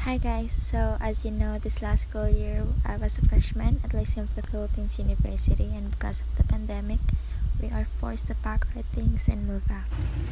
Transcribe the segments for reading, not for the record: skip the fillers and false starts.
Hi guys, so as you know, this last school year I was a freshman at Lyceum of the Philippines University, and because of the pandemic, we are forced to pack our things and move out.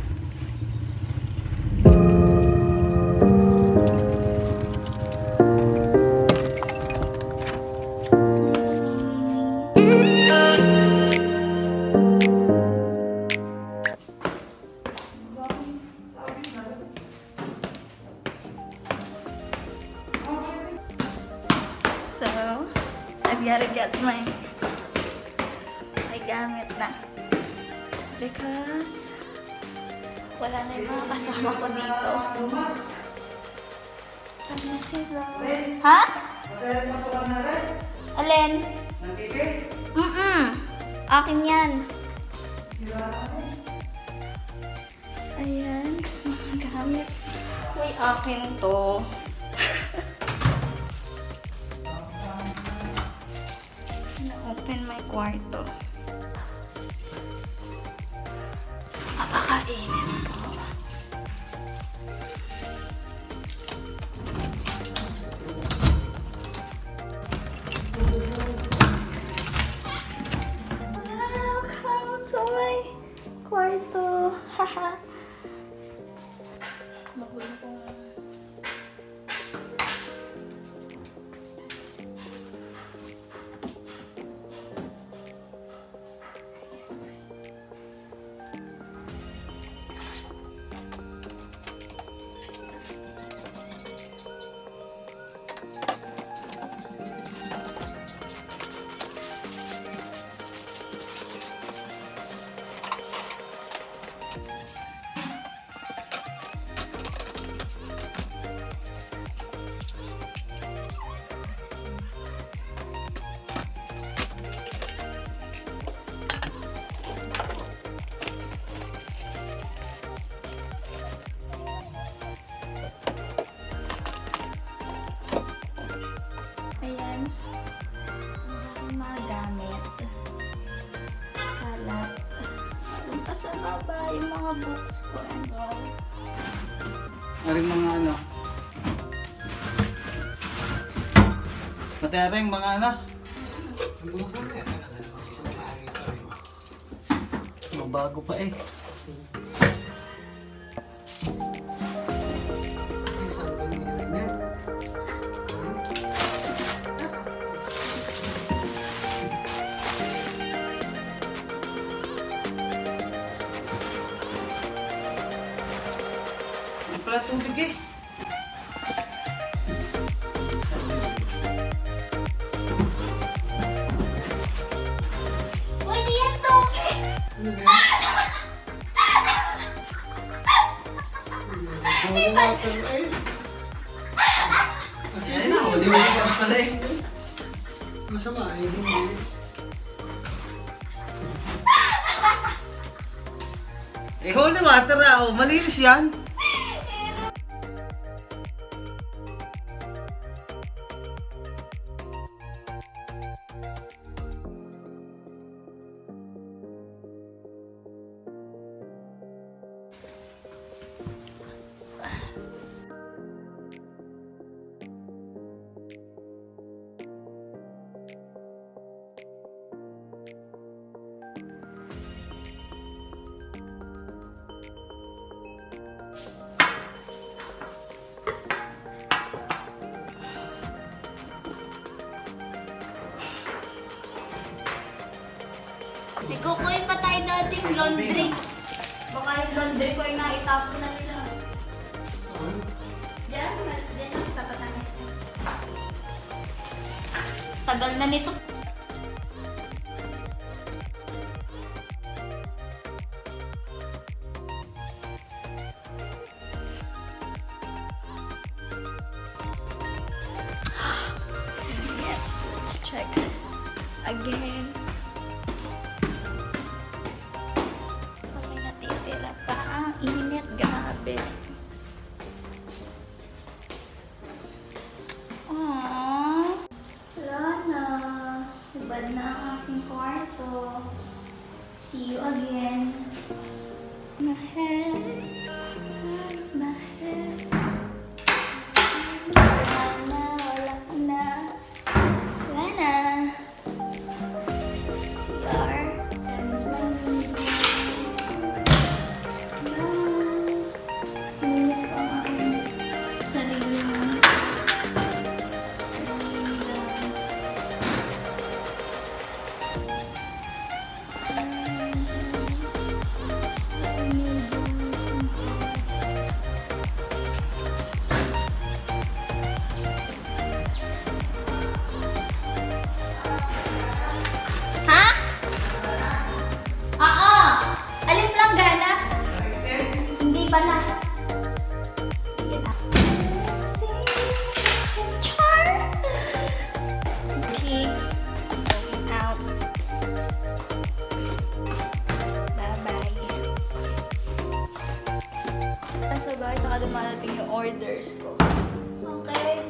So, I've gotta get my gamit na because wala na yung mga kasama ko dito. Ano sila? Ha? Alin? Akin yan. Ayan, mga gamit. Uy, akin to. Na-open my kwarto. Papakainin ko. Welcome to my kwarto. Haha. Magulo ko. Ayan. Ang mga gamit. Kalat. Punta sa baba yung mga books ko and all. Aring mga ano. Pati aring mga ano. Bago pa eh. Wala tubig eh. Uy, di yan tubig! Ayan na, huli-huli ka na pala eh. Masama eh, hindi. Eh, holy water ah. Oh, malinis yan. Ikukuin pa tayo dating laundry. Baka yung laundry ko ay naitapon na nila. Diyan ang tapat na nito. Tagal na nito. Let's check again. Init, grabe. Aww. Wala na. Ibad na ang aking kwarto. See you again. Mahal. Mahal.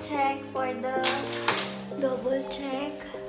check for the double check.